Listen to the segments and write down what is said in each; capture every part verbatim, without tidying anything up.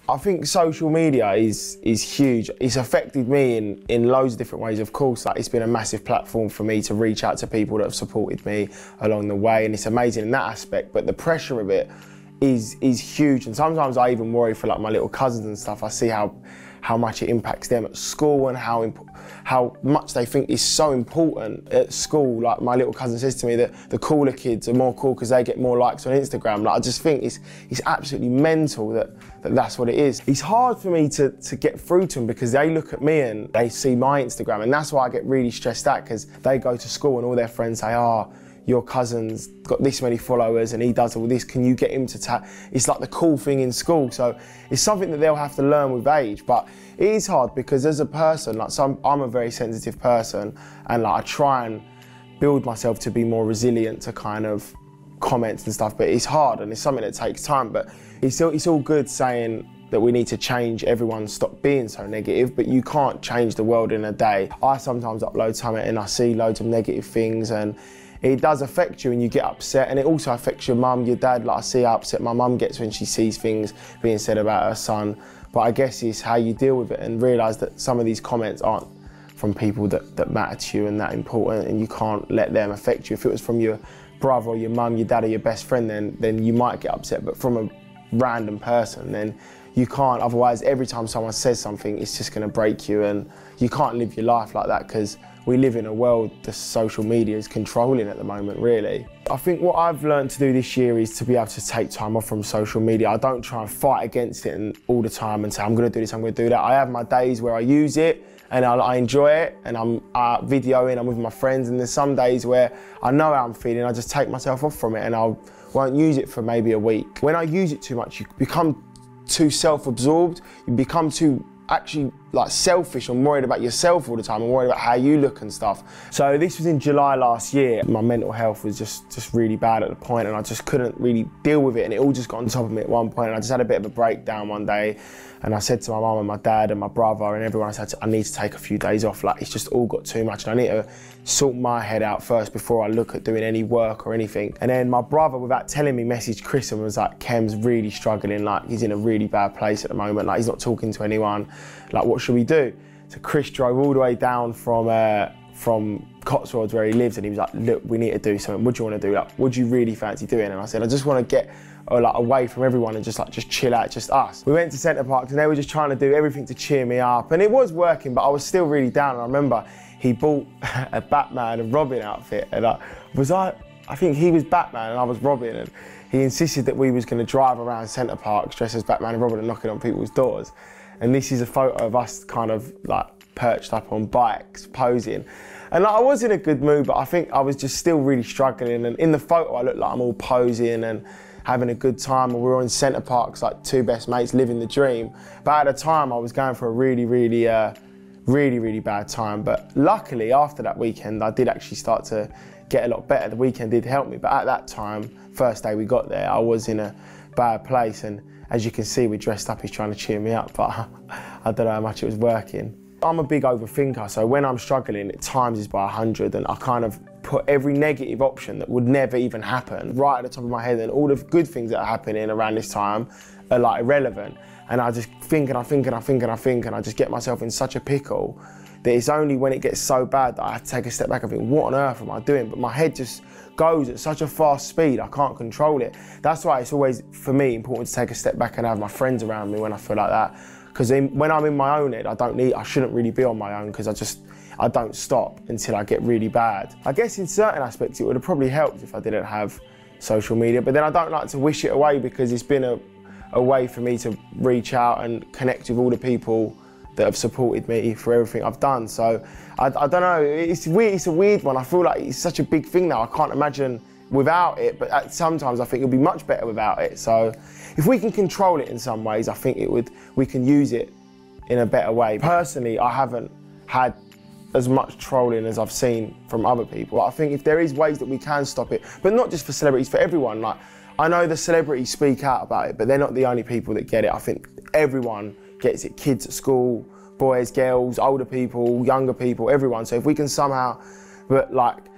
I think social media is is huge. It's affected me in, in loads of different ways. Of course, like it's been a massive platform for me to reach out to people that have supported me along the way, and it's amazing in that aspect. But the pressure of it is is huge, and sometimes I even worry for like my little cousins and stuff. I see how how much it impacts them at school and how imp how much they think is so important at school. Like my little cousin says to me that the cooler kids are more cool because they get more likes on Instagram. Like I just think it's it's absolutely mental that, that that's what it is. It's hard for me to, to get through to them because they look at me and they see my Instagram, and that's why I get really stressed out, because they go to school and all their friends say, oh, your cousin's got this many followers and he does all this, can you get him to tap? It's like the cool thing in school. So it's something that they'll have to learn with age, but it is hard because as a person, like some, I'm a very sensitive person, and like I try and build myself to be more resilient to kind of comments and stuff, but it's hard and it's something that takes time. But it's still, it's all good saying that we need to change, everyone stop being so negative, but you can't change the world in a day. I sometimes upload something and I see loads of negative things, and it does affect you and you get upset, and it also affects your mum, your dad. Like I see how upset my mum gets when she sees things being said about her son. But I guess it's how you deal with it and realise that some of these comments aren't from people that, that matter to you and that important, and you can't let them affect you. If it was from your brother or your mum, your dad or your best friend, then, then you might get upset, but from a random person, then you can't. Otherwise, every time someone says something, it's just going to break you, and you can't live your life like that, because we live in a world that social media is controlling at the moment, really. I think what I've learned to do this year is to be able to take time off from social media. I don't try and fight against it and all the time and say, I'm gonna do this, I'm gonna do that. I have my days where I use it and I, I enjoy it, and I'm uh, videoing, I'm with my friends, and there's some days where I know how I'm feeling, I just take myself off from it and I won't use it for maybe a week. When I use it too much, you become too self-absorbed, you become too actually like selfish and worried about yourself all the time and worried about how you look and stuff. So this was in July last year. My mental health was just just really bad at the point, and I just couldn't really deal with it, and it all just got on top of me at one point, and I just had a bit of a breakdown one day, and I said to my mum and my dad and my brother and everyone, I said, I need to take a few days off. Like, it's just all got too much, and I need to sort my head out first before I look at doing any work or anything. And then my brother, without telling me, messaged Chris and was like, Kem's really struggling, like he's in a really bad place at the moment, like he's not talking to anyone, like what should we do? So Chris drove all the way down from uh, from Cotswolds where he lives, and he was like, look, we need to do something. What do you want to do? Like, what do you really fancy doing? And I said, I just want to get uh, like away from everyone and just like just chill out, just us. We went to Centre Parks and they were just trying to do everything to cheer me up, and it was working, but I was still really down. And I remember he bought a Batman and Robin outfit, and I was I, I think he was Batman and I was Robin, and he insisted that we was going to drive around Centre Parks dressed as Batman and Robin and knocking on people's doors. And this is a photo of us kind of like perched up on bikes, posing. And like, I was in a good mood, but I think I was just still really struggling. And in the photo, I look like I'm all posing and having a good time. And we were in Centre Parks, like two best mates living the dream. But at the time, I was going for a really, really, uh, really, really bad time. But luckily, after that weekend, I did actually start to get a lot better. The weekend did help me. But at that time, first day we got there, I was in a bad place. And as you can see, we dressed up, he's trying to cheer me up, but I don't know how much it was working. I'm a big overthinker, so when I'm struggling, it times is by a hundred, and I kind of put every negative option that would never even happen right at the top of my head, and all the good things that are happening around this time are like irrelevant. And I just think and I think and I think and I think, and I just get myself in such a pickle that it's only when it gets so bad that I have to take a step back and think, what on earth am I doing? But my head just goes at such a fast speed, I can't control it. That's why it's always, for me, important to take a step back and have my friends around me when I feel like that. Because when I'm in my own head, I don't need, I shouldn't really be on my own, because I just, I don't stop until I get really bad. I guess in certain aspects it would have probably helped if I didn't have social media, but then I don't like to wish it away, because it's been a, a way for me to reach out and connect with all the people that have supported me for everything I've done. So I, I don't know, it's weird, it's a weird one. I feel like it's such a big thing now. I can't imagine without it, but sometimes I think it'll be much better without it. So if we can control it in some ways, I think it would, we can use it in a better way. Personally, I haven't had as much trolling as I've seen from other people. I think if there is ways that we can stop it, but not just for celebrities, for everyone. Like, I know the celebrities speak out about it, but they're not the only people that get it. I think everyone gets it, kids at school, boys, girls, older people, younger people, everyone. So if we can somehow, but like,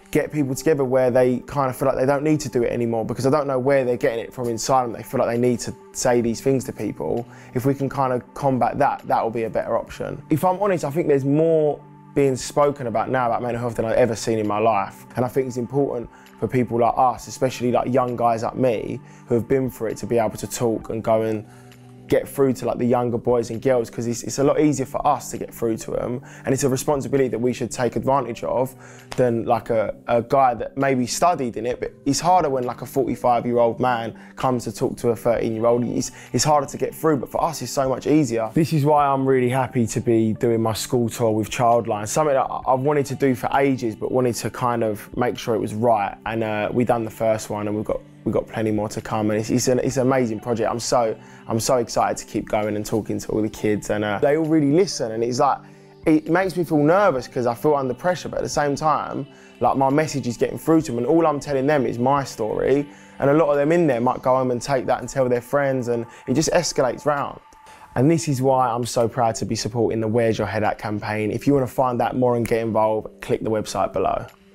get people together where they kind of feel like they don't need to do it anymore, because I don't know where they're getting it from inside them. They feel like they need to say these things to people. If we can kind of combat that, that will be a better option. If I'm honest, I think there's more being spoken about now about mental health than I've ever seen in my life. And I think it's important for people like us, especially like young guys like me, who have been through it, to be able to talk and go and get through to like the younger boys and girls, because it's, it's a lot easier for us to get through to them, and it's a responsibility that we should take advantage of than like a, a guy that maybe studied in it. But it's harder when like a forty-five year old man comes to talk to a thirteen year old. It's, it's harder to get through, but for us it's so much easier. This is why I'm really happy to be doing my school tour with Childline, something that I've wanted to do for ages but wanted to kind of make sure it was right, and uh, we done the first one and we've got We've got plenty more to come, and it's, it's, an, it's an amazing project. I'm so I'm so excited to keep going and talking to all the kids, and uh, they all really listen. And it's like, it makes me feel nervous because I feel under pressure, but at the same time, like my message is getting through to them, and all I'm telling them is my story. And a lot of them in there might go home and take that and tell their friends, and it just escalates round. And this is why I'm so proud to be supporting the Where's Your Head At campaign. If you want to find out more and get involved, click the website below.